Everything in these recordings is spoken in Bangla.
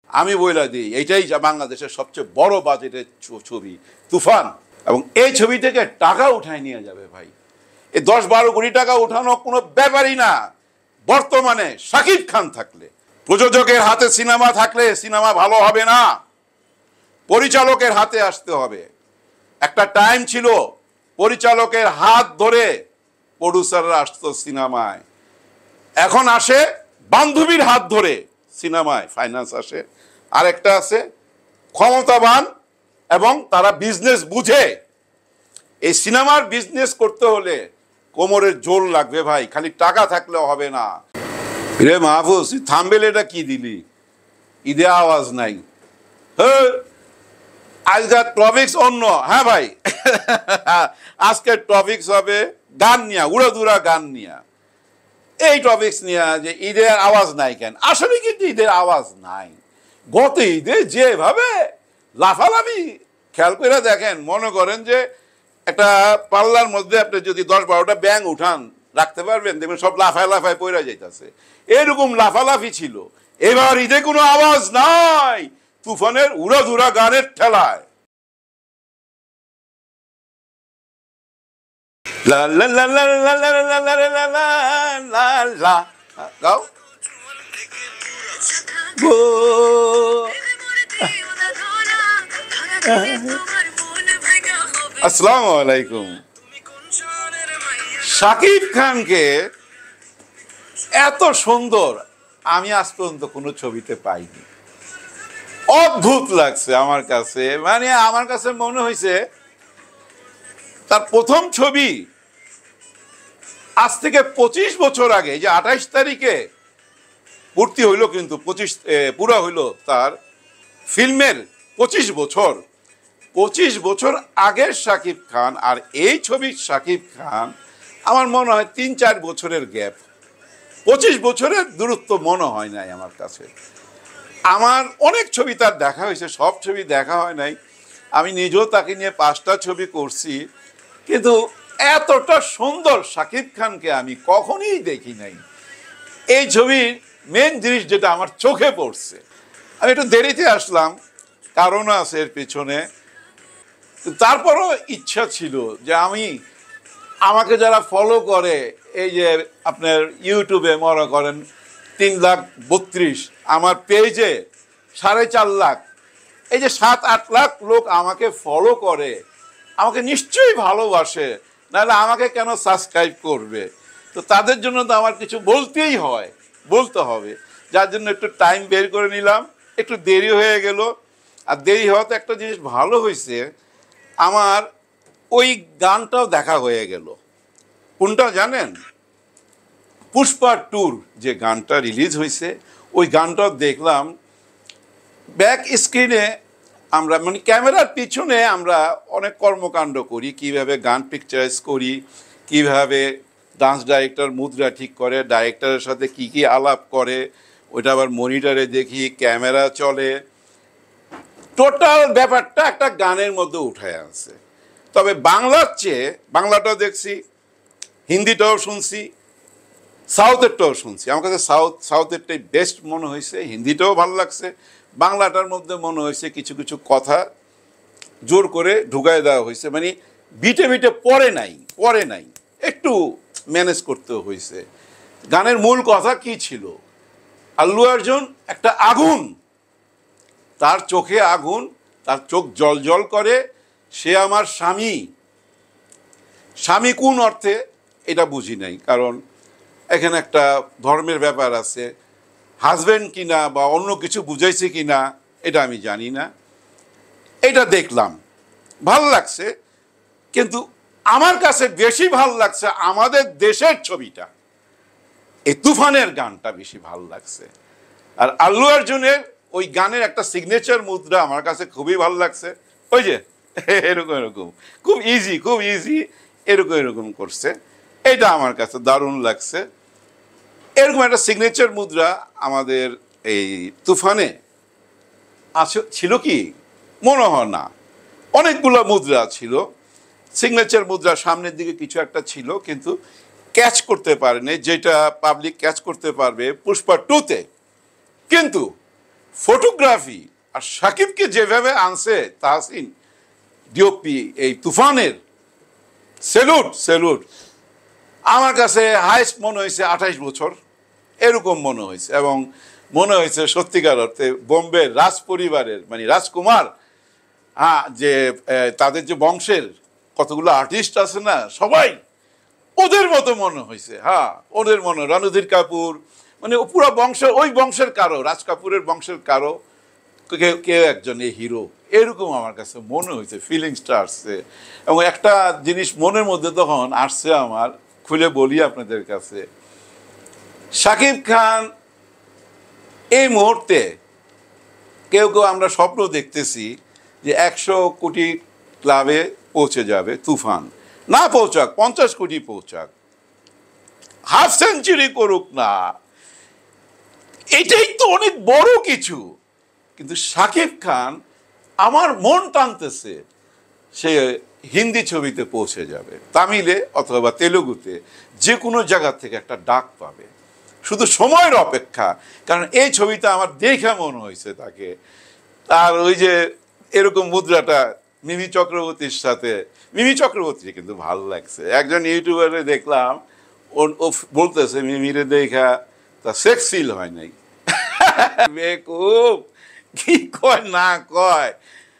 আমি বইলা দিই এইটাই বাংলাদেশের সবচেয়ে বড় বাজেটের ছবি তুফান, এবং এই ছবি থেকে টাকা উঠায় নিয়ে যাবে ভাই। এই 10-12 কোটি টাকা উঠানো কোনো ব্যাপারই না বর্তমানে। শাকিব খান থাকলে, প্রযোজকের হাতে সিনেমা থাকলে সিনেমা ভালো হবে না, পরিচালকের হাতে আসতে হবে। একটা টাইম ছিল পরিচালকের হাত ধরে প্রডিউসাররা আসতো সিনেমায়, এখন আসে বান্ধবীর হাত ধরে সিনেমায় ফাইন্যান্স আসে। আরেকটা আছে ক্ষমতাবান এবং তারা বিজনেস বুঝে। এই সিনেমার বিজনেস করতে হলে কোমরের জোর লাগবে ভাই, খালি টাকা থাকলেও হবে না। রে মাহফুজ, থাম্বেল এটা কি দিলি? ঈদে আওয়াজ নাই। আজকের টপিক্স অন্য। হ্যাঁ ভাই, আজকের টপিক্স হবে গান নিয়া, উড়াদুরা গান নিয়া। এই টপিক্স নিয়ে যে ঈদের আওয়াজ নাই কেন, আসলে কিন্তু ঈদের আওয়াজ নাই। গত ঈদে যেভাবে লাফালাফি, খেয়াল করে দেখেন, মনে করেন যে একটা পাল্লার মধ্যে আপনি যদি 10-12টা ব্যাঙ উঠান রাখতে পারবেন, দেখবেন সব লাফায় লাফায় পড়ে যাইতেছে। এরকম লাফালাফি ছিল। এবার ঈদে কোনো আওয়াজ নাই তুফানের উড়াধুরা গানের ঠেলায়। লা লা লা লা লা লা লা লা লা লা লা, গাও। আসসালামু আলাইকুম। শাকিব খানকে এত সুন্দর আমি আজ পর্যন্ত কোনো ছবিতে পাইনি। অদ্ভুত লাগছে আমার কাছে, মানে আমার কাছে মনে হয়েছে তার প্রথম ছবি আজ থেকে 25 বছর আগে, যে 28 তারিখে পূর্তি হইল, কিন্তু 25 পুরা হইল তার ফিল্মের 25 বছর। 25 বছর আগের শাকিব খান আর এই ছবির শাকিব খান, আমার মনে হয় 3-4 বছরের গ্যাপ। 25 বছরের দূরত্ব মনে হয় নাই আমার কাছে। আমার অনেক ছবি তার দেখা হয়েছে, সব ছবি দেখা হয় নাই। আমি নিজেও তাকে নিয়ে 5টা ছবি করছি, কিন্তু এতটা সুন্দর শাকিব খানকে আমি কখনোই দেখি নাই। এই ছবির মেন জিনিস যেটা আমার চোখে পড়ছে, আমি একটু দেরিতে আসলাম, কারণ আছে এর পিছনে। তারপরও ইচ্ছা ছিল যে আমাকে যারা ফলো করে, এই যে আপনার ইউটিউবে মনে করেন 3,32,000, আমার পেজে 4.5 লাখ, এই যে 7-8 লাখ লোক আমাকে ফলো করে, আমাকে নিশ্চয়ই ভালোবাসে, নাহলে আমাকে কেন সাবস্ক্রাইব করবে? তো তাদের জন্য তো আমার কিছু বলতে হবে, যার জন্য একটু টাইম বের করে নিলাম। একটু দেরি হয়ে গেল, আর দেরি হওয়াতে একটা জিনিস ভালো হয়েছে, আমার ওই গানটাও দেখা হয়ে গেল। কোনটা জানেন? পুষ্পা 2 যে গানটা রিলিজ হয়েছে, ওই গানটাও দেখলাম। ব্যাক স্ক্রিনে আমরা, মানে ক্যামেরার পিছনে আমরা অনেক কর্মকাণ্ড করি, কিভাবে গান পিকচারাইজ করি, কিভাবে ডান্স ডাইরেক্টর মুদ্রা ঠিক করে, ডাইরেক্টরের সাথে কি কি আলাপ করে, ওইটা আবার মনিটরে দেখি, ক্যামেরা চলে, টোটাল ব্যাপারটা একটা গানের মধ্যে উঠে আসছে। তবে বাংলার চেয়ে, বাংলাটাও দেখছি, হিন্দিটাও শুনছি, সাউথেরটাও শুনছি। আমার কাছে সাউথেরটাই বেস্ট মনে হয়েছে, হিন্দিটাও ভালো লাগছে। বাংলাটার মধ্যে মনে হয়েছে কিছু কিছু কথা জোর করে ঢুকায় দেওয়া হয়েছে, মানে বিটে বিটে পড়ে নাই, একটু ম্যানেজ করতে হয়েছে। গানের মূল কথা কি ছিল? আল্লু অর্জুন একটা আগুন, তার চোখে আগুন, তার চোখ জল জল করে, সে আমার স্বামী। স্বামী কোন অর্থে এটা বুঝি নাই, কারণ এখানে একটা ধর্মের ব্যাপার আছে। হাজব্যান্ড কিনা বা অন্য কিছু বুঝাইছে কিনা এটা আমি জানি না। এটা দেখলাম, ভাল লাগছে, কিন্তু আমার কাছে বেশি ভাল লাগছে আমাদের দেশের ছবিটা, এই তুফানের গানটা বেশি ভাল লাগছে। আর আল্লু অর্জুনের ওই গানের একটা সিগনেচার মুদ্রা আমার কাছে খুবই ভালো লাগছে। ওই যে এরকম খুব ইজি এরকম করছে, এটা আমার কাছে দারুণ লাগছে। এরকম একটা সিগনেচার মুদ্রা আমাদের এই তুফানে ছিল কি মনে হয় না, অনেকগুলো মুদ্রা ছিল। সিগনেচার মুদ্রা সামনের দিকে কিছু একটা ছিল, কিন্তু ক্যাচ করতে পারেনি, যেটা পাবলিক ক্যাচ করতে পারবে পুষ্পা 2-তে। কিন্তু ফটোগ্রাফি আর সাকিবকে যেভাবে আনছে তাহসিন ডিওপি এই তুফানের, সেলুট সেলুট। আমার কাছে হাইস্ট মনে হয়েছে 28 বছর, এরকম মনে হয়েছে। এবং মনে হয়েছে সত্যিকার অর্থে বোম্বের রাজ পরিবারের মানে রাজকুমার, হ্যাঁ, যে তাদের যে বংশের কতগুলো আর্টিস্ট আছে না, সবাই ওদের মতো মনে হয়েছে। হ্যাঁ, ওদের মনে, রণধীর কাপুর, মানে পুরো বংশ, ওই বংশের কারো, রাজ কাপুরের বংশের কারো কেউ একজন এই হিরো, এরকম আমার কাছে মনে হয়েছে, ফিলিংসটা আসছে। এবং একটা জিনিস মনের মধ্যে তখন আসছে আমার, খুলে বলি আপনাদের কাছে। শাকিব খান এই মুহূর্তে কেউ কেউ আমরা স্বপ্ন দেখতেছি যে 100 কোটি ক্লাবে পৌঁছে যাবে তুফান, না পৌঁছাক 50 কোটি পৌঁছাক, হাফ সেঞ্চুরি করুক না, এটাই তো অনেক বড় কিছু। কিন্তু শাকিব খান আমার মন টানতেছে সে হিন্দি ছবিতে পৌঁছে যাবে, তামিলে অথবা তেলুগুতে, যে কোনো জায়গা থেকে একটা ডাক পাবে, শুধু সময়ের অপেক্ষা। কারণ এই ছবিটা আমার দেখে মনে হয়েছে তাকে, আর ওই যে এরকম মুদ্রাটা মিমি চক্রবর্তীর সাথে, মিমি চক্রবর্তী কিন্তু ভালো লাগছে। একজন ইউটিউবারে দেখলাম ও বলতেছে মিমিরে দেখা তা সেক্স ফিল হয় নাই। বেকুব, কি কয় না কয়,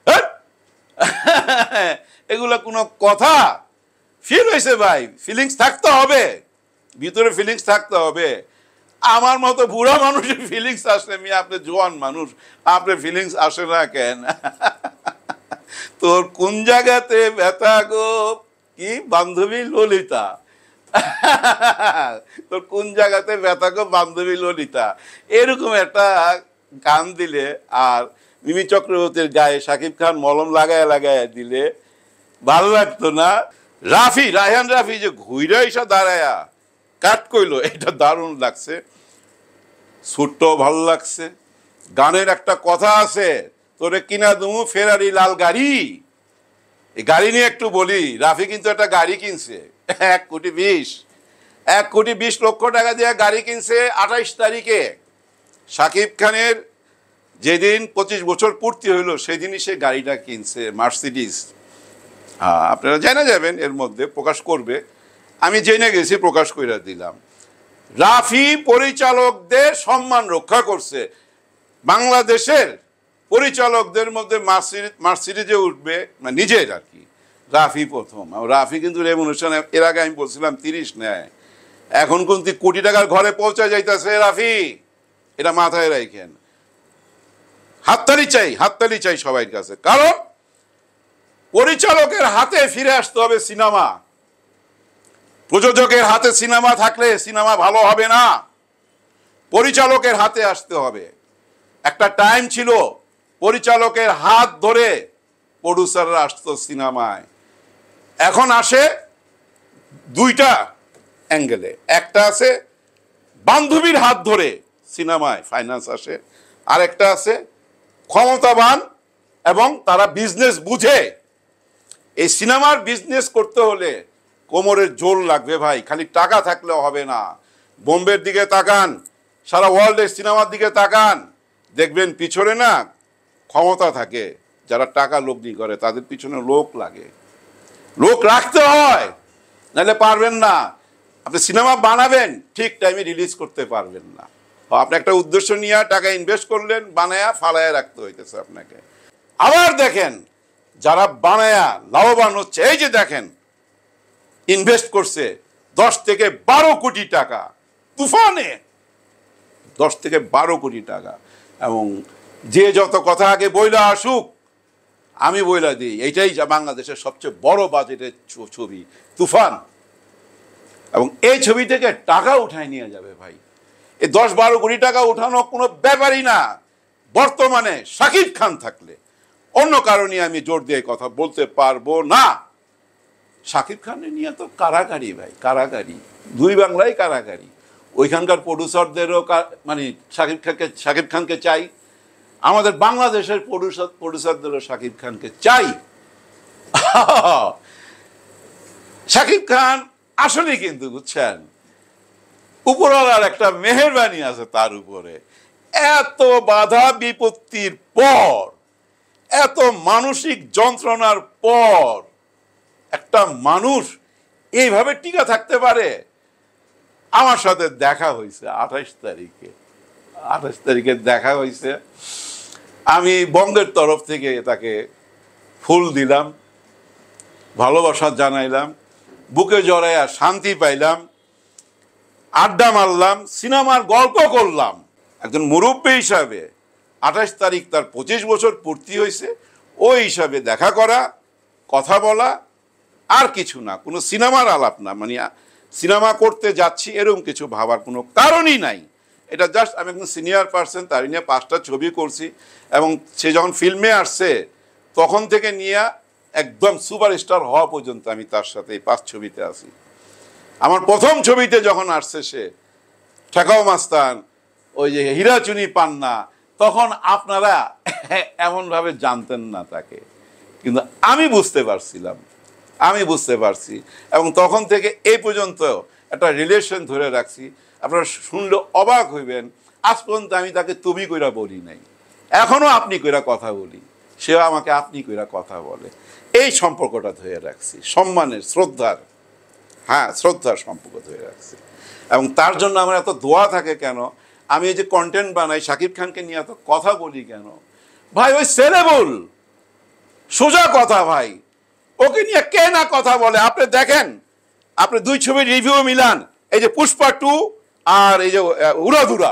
এগুলা কোনো কথা? ফিল হয়েছে ভাই, ফিলিংস থাকতে হবে, ভিতরে ফিলিংস থাকতে হবে। আমার মতো বুড়া মানুষের ফিলিংস আসলে, আপনি জোয়ান মানুষ, আপনার ফিলিংস আসে না কেন? তোর কোন জায়গাতে ব্যথা গো, কি বান্ধবী ললিতা? তোর কোন জায়গাতে ব্যথা গো বান্ধবী ললিতা, এরকম একটা গান দিলে, আর মিমি চক্রবর্তীর গায়ে শাকিব খান মলম লাগায় লাগায় দিলে ভালো লাগতো না? রায়হান রাফি যে ঘুইরা এসে দাঁড়ায়া কাট কইলো, এটা দারুণ লাগছে। সুরটাও ভালো লাগছে। গানের একটা কথা আছে, তোরে কিনা দুমু ফেরারি লাল গাড়ি। এই গাড়ি নিয়ে একটু বলি, রাফি কিন্তু একটা গাড়ি কিনছে 1,20,00,000 টাকা দিয়ে গাড়ি কিনছে 28 তারিখে। শাকিব খানের যেদিন 25 বছর পূর্তি হইল সেদিনই সে গাড়িটা কিনছে, মার্সিডিজ। হ্যাঁ, আপনারা জেনে যাবেন, এর মধ্যে প্রকাশ করবে, আমি জেনে গেছি, প্রকাশ করে দিলাম। রাফি পরিচালকদের সম্মান রক্ষা করছে। বাংলাদেশের পরিচালকদের মধ্যে মার্সিডিজে উঠবে, মানে নিজের আর কি, রাফি প্রথম। রাফি কিন্তু রেভলিউশন, এর আগে আমি বলছিলাম 30 নেয়, এখন কিন্তু কোটি টাকার ঘরে পৌঁছা যাইতেছে রাফি, এটা মাথায় রাখেন। হাততালি চাই সবার কাছে, কারণ পরিচালকের হাতে ফিরে আসতে হবে সিনেমা। প্রযোজকের হাতে সিনেমা থাকলে সিনেমা ভালো হবে না, পরিচালকের হাতে আসতে হবে। একটা টাইম ছিল পরিচালকের হাত ধরে প্রডিউসাররা আসতো সিনেমায়, এখন আসে দুইটা অ্যাঙ্গেলে। একটা আছে বান্ধবীর হাত ধরে সিনেমায় ফাইন্যান্স আসে, আর একটা আছে ক্ষমতাবান এবং তারা বিজনেস বুঝে। এই সিনেমার বিজনেস করতে হলে কোমরের জোর লাগবে ভাই, খালি টাকা থাকলেও হবে না। বোম্বের দিকে তাকান, সারা ওয়ার্ল্ডের সিনেমার দিকে তাকান, দেখবেন পিছনে না ক্ষমতা থাকে, যারা টাকা লগ্নি করে তাদের পিছনে লোক লাগে, লোক রাখতে হয়, নাহলে পারবেন না। আপনি সিনেমা বানাবেন, ঠিক টাইমে রিলিজ করতে পারবেন না। আপনি একটা উদ্দেশ্য নিয়ে টাকা ইনভেস্ট করলেন, বানায়া ফালায়া রাখতে হইতেছে আপনাকে। আবার দেখেন যারা বানায়া লাভবান হচ্ছে, এই যে দেখেন ইনভেস্ট করছে 10 থেকে 12 কোটি টাকা তুফানে, 10 থেকে 12 কোটি টাকা। এবং যে যত কথা আগে বইলা আসুক, আমি বইলা দিই, এইটাই বাংলাদেশের সবচেয়ে বড় বাজেটের ছবি তুফান। এবং এই ছবি থেকে টাকা উঠায় নিয়ে যাবে ভাই, এই 10-12 কোটি টাকা উঠানো কোনো ব্যাপারই না বর্তমানে শাকিব খান থাকলে। অন্য কারণে আমি জোর দিয়ে কথা বলতে পারবো না। শাকিব খানের নিয়ে তো কারাকারি ভাই, কারাকারি, দুই বাংলায় কারাকারি। ওইখানকার প্রডিউসারদেরও মানে শাকিব খানকে চাই, আমাদের বাংলাদেশের প্রডিউসারদেরও শাকিব খানকে চাই। শাকিব খান আসলে কিন্তু বুঝছেন, উপরওয়ালার একটা মেহেরবানি আছে তার উপরে। এত বাধা বিপত্তির পর, এত মানসিক যন্ত্রণার পর একটা মানুষ এইভাবে টিকে থাকতে পারে? আমার সাথে দেখা হয়েছে 28 তারিখে দেখা হয়েছে। আমি বঙ্গের তরফ থেকে তাকে ফুল দিলাম, ভালোবাসা জানাইলাম, বুকে জড়াইয়া শান্তি পাইলাম, আড্ডা মারলাম, সিনেমার গল্প করলাম। একজন মুরব্বী হিসাবে 28 তারিখ তার 25 বছর পূর্তি হয়েছে, ওই হিসাবে দেখা করা, কথা বলা, আর কিছু না, কোনো সিনেমার আলাপ না, মানে সিনেমা করতে যাচ্ছি এরকম কিছু ভাবার কোনো কারণই নাই। এটা জাস্ট আমি একজন সিনিয়র পার্সন, তার নিয়ে 5টা ছবি করছি, এবং সে যখন ফিল্মে আসছে তখন থেকে নিয়ে একদম সুপারস্টার হওয়া পর্যন্ত আমি তার সাথে এই 5 ছবিতে আছি। আমার প্রথম ছবিতে যখন আসছে সে ঠেকাও মাস্তান, ওই যে হীরাচুনি পান্না, তখন আপনারা এমনভাবে জানতেন না তাকে, কিন্তু আমি বুঝতে পারছি, এবং তখন থেকে এই পর্যন্ত একটা রিলেশন ধরে রাখছি। আপনারা শুনলে অবাক হইবেন, আজ পর্যন্ত আমি তাকে তুমি কইরা বলি নাই, এখনো আপনি কইরা কথা বলি, সেও আমাকে আপনি কইরা কথা বলে। এই সম্পর্কটা ধরে রাখছি, সম্মানের, শ্রদ্ধার, শ্রদ্ধার সম্পর্ক ধরে রাখছি। এবং তার জন্য আমার এত দোয়া থাকে কেন, আমি এই যে কন্টেন্ট বানাই, শাকিব খানকে নিয়ে এত কথা বলি কেন? ভাই ওই সেলেবল, সোজা কথা ভাই, ওকে নিয়ে কে না কথা বলে? আপনি দেখেন, আপনি 2 ছবির রিভিউ মিলান, এই যে পুষ্পা 2 আর এই যে উড়াধুরা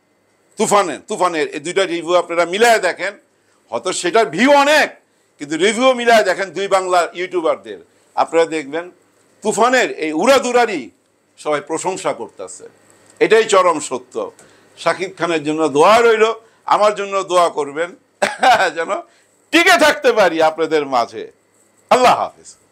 তুফানের এই 2টা রিভিউ আপনারা মিলায় দেখেন, হয়তো সেটার ভিউ অনেক, কিন্তু রিভিউ মিলায় দেখেন 2 বাংলা ইউটিউবারদের, আপনারা দেখবেন তুফানের এই উড়াধুরারই সবাই প্রশংসা করতেছে। এটাই চরম সত্য। শাকিব খানের জন্য দোয়া রইল, আমার জন্য দোয়া করবেন যেন টিকে থাকতে পারি আপনাদের মাঝে। আল্লাহ হাফেজ।